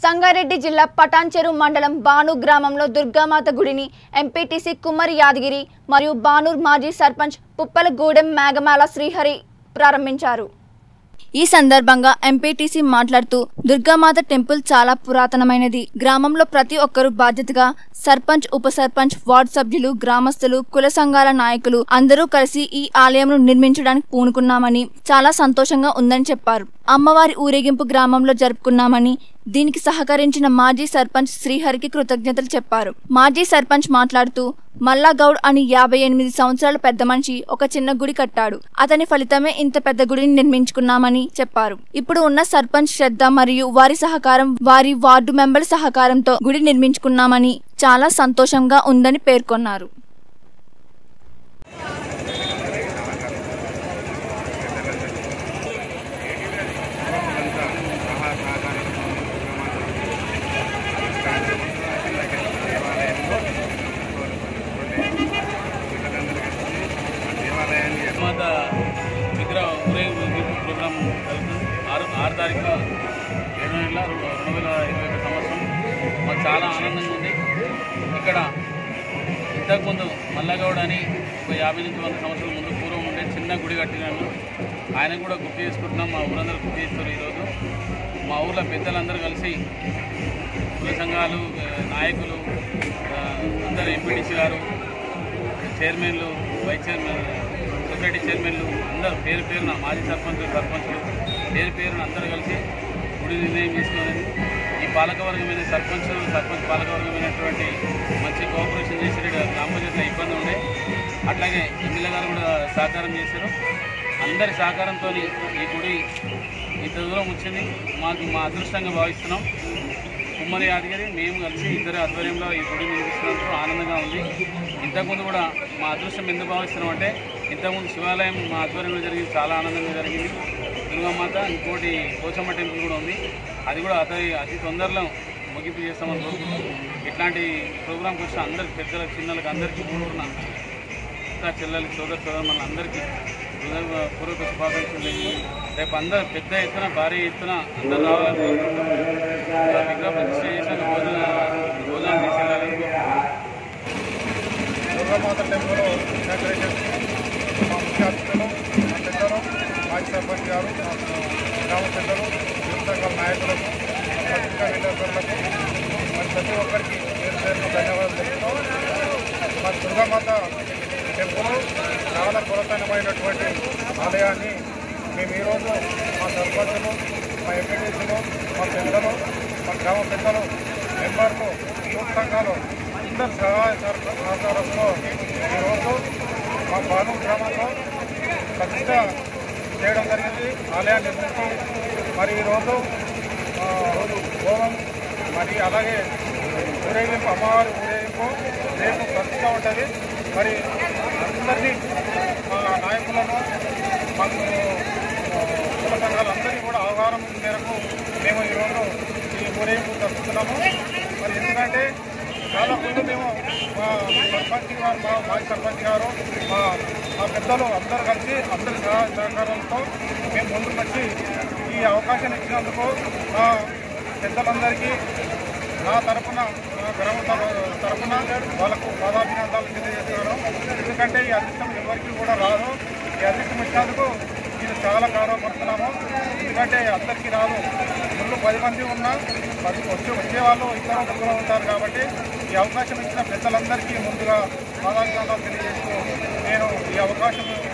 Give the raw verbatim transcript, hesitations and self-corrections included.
సంగారెడ్డి జిల్లా పటాన్చెరు మండలం బానూర్ గ్రామంలో దుర్గామాత గుడిని ఎంపీటీసీ కుమ్మరి యాదగిరి మరియు బానూర్ మాజీ సర్పంచ్ పుప్పలగూడెం మేఘమాల శ్రీహరి ప్రారంభించారు। ఈ సందర్భంగా ఎంపీటీసీ మాట్లాడుతూ దుర్గామాత టెంపుల్ చాలా పురాతనమైనది। గ్రామంలో ప్రతి ఒక్కరూ బాధ్యతగా సర్పంచ్, ఉప సర్పంచ్, వార్డు సభ్యులు, గ్రామస్తులు, కుల సంఘాల నాయకులు అందరూ కలిసి ఈ ఆలయంను నిర్మించడానికి పూనుకున్నామని చాలా సంతోషంగా ఉందని చెప్పారు। అమ్మవారి ఊరేగింపు గ్రామంలో జరుపుకున్నామని దీనికి సహకరించిన మాజీ సర్పంచ్ శ్రీహరికి కృతజ్ఞతలు చెప్పారు। మాజీ సర్పంచ్ మాట్లాడుతూ మల్లాగౌడ్ అని యాభై ఎనిమిది సంవత్సరాల పెద్ద మనిషి ఒక చిన్న గుడి కట్టాడు। అతని ఫలితమే ఇంత పెద్ద గుడిని నిర్మించుకున్నామని చెప్పారు। ఇప్పుడు ఉన్న సర్పంచ్ శ్రద్ధ మరియు వారి సహకారం, వారి వార్డు మెంబర్ల సహకారంతో గుడి నిర్మించుకున్నామని చాలా సంతోషంగా ఉందని పేర్కొన్నారు। మాత విగ్రహ ఊరేగింపు ప్రోగ్రాం జరుగుతుంది। ఆరు ఆరు తారీఖు ఏడు నెల రెండు వేల ఇరవై ఒక సంవత్సరం మాకు చాలా ఆనందంగా ఉంది। ఇక్కడ ఇంతకుముందు మల్లగౌడ్ అని ఒక యాభై నుంచి వంద సంవత్సరాల ముందు పూర్వం ఉండే చిన్న గుడి కట్టినాను। ఆయన కూడా గుర్తు చేసుకుంటున్నాం, మా ఊరందరూ గుర్తు చేస్తారు। ఈరోజు మా ఊళ్ళో పెద్దలందరూ కలిసి కుల సంఘాలు, నాయకులు, అందరూ ఎంపీటీసీ గారు, చైర్మన్లు, వైస్ చైర్మన్, సొసైటీ చైర్మన్లు అందరూ పేరు పేరున మాజీ సర్పంచ్ సర్పంచ్లు పేరు పేరున అందరూ కలిసి గుడి నిర్ణయం తీసుకున్నది। ఈ పాలకవర్గమైన సర్పంచ్ సర్పంచ్ పాలకవర్గమైనటువంటి మంచి కోఆపరేషన్ చేసి గ్రామ పంచాయతీలో ఇబ్బంది ఉండే, అట్లాగే ఎమ్మెల్యే గారు కూడా సహకారం చేశారు। అందరి సహకారంతో ఈ గుడి ఇంత దూరం వచ్చింది, మాకు మా అదృష్టంగా భావిస్తున్నాం। కుమ్మరి యాదగిరి మేము కలిసి ఇద్దరి ఆధ్వర్యంలో ఈ గుడి నిర్మిస్తున్నందుకు ఆనందంగా ఉంది। ఇంతకుముందు కూడా మా అదృష్టం ఎందుకు భావిస్తున్నాం అంటే, ఇంతకుముందు శివాలయం మా ఆధ్వర్యంలో జరిగింది, చాలా ఆనందంగా జరిగింది। దుర్గామాత ఇంకోటి పోచమ్మ టెంపుల్ కూడా ఉంది, అది కూడా అతి అతి తొందరలో ముగింపు చేస్తామని కోరుకుంటున్నాం। ఇట్లాంటి ప్రోగ్రాంకి వచ్చిన అందరికి, పెద్దలకు, చిన్నలకు అందరికీ కూడుకున్న ఇంకా చెల్లెలకి, సోదర సోదరు మన అందరికీ పూర్వక శుభాకాంక్షలు। రేపు అందరూ పెద్ద ఎత్తున భారీ ఎత్తున అందరు రావాలని విగ్రహ ప్రతిష్ట చేసిన భోజన భోజనం తీసుకెళ్ళాలి। దుర్గామాత టెంపుల్ ఇనాగ్రేషన్ మా ముఖ్య అతిథులు, మా పెద్దలు, మాజీ సర్పంచ్ గారు, గ్రామ పెద్దలు, యువ సంఘాల నాయకులకు, పత్రికా విలేకరులకు మరి ప్రతి ఒక్కరికి పేరు పేరును ధన్యవాదాలు తెలుపుతాం। మా దుర్గామాత టెంపుల్ చాలా పురాతనమైనటువంటి ఆలయాన్ని మేము ఈరోజు మా సర్పంచులు, మా ఎంపీటీసీలు, మా పెద్దలు, మా గ్రామ పెద్దలు, మెంబర్లు, యూత్ సంఘాలు అందరి సహాయ సహకారంతో ఈరోజు మా బానూర్ గ్రామంలో ప్రతిష్ట చేయడం జరిగింది। ఆలయాన్ని నిర్మించి మరి ఈరోజు హోమం మరి అలాగే ఊరేగింపు, అమ్మవారి ఊరేగింపు రేపు ప్రతిష్ట ఉంటుంది। మరి అందరినీ మా నాయకులను, మాకు కుల సంఘాలందరినీ కూడా ఆహ్వానం మేరకు మేము ఈరోజు ఈ ఊరేగింపు జరుపుతున్నాము। మరి ఎందుకంటే చాలా ముందు మేము మా సర్పంచ్ గారు, మా మాజీ సర్పంచ్ గారు, మా మా పెద్దలు అందరూ కలిసి అందరి సహాయ సహకారంతో మేము ముందుకు వచ్చి ఈ అవకాశం ఇచ్చినందుకు మా పెద్దలందరికీ నా తరఫున, నా గ్రామ తరఫున వాళ్ళకు పాదాభినందనలు తెలియజేస్తున్నాను। ఎందుకంటే ఈ అదృష్టం ఎవరికి కూడా రాదు, ఈ అదృష్టం ఇచ్చినందుకు ఇది చాలా గౌరవపడుతున్నాము। ఎందుకంటే అందరికీ రాదు, ముందు పది మంది ఉన్నా పది వచ్చే వచ్చే వాళ్ళు ఇద్దరు ముగ్గురు ఉంటారు కాబట్టి ఈ అవకాశం ఇచ్చిన పెద్దలందరికీ ముందుగా పాదాభినందనలు తెలియజేస్తూ నేను ఈ అవకాశం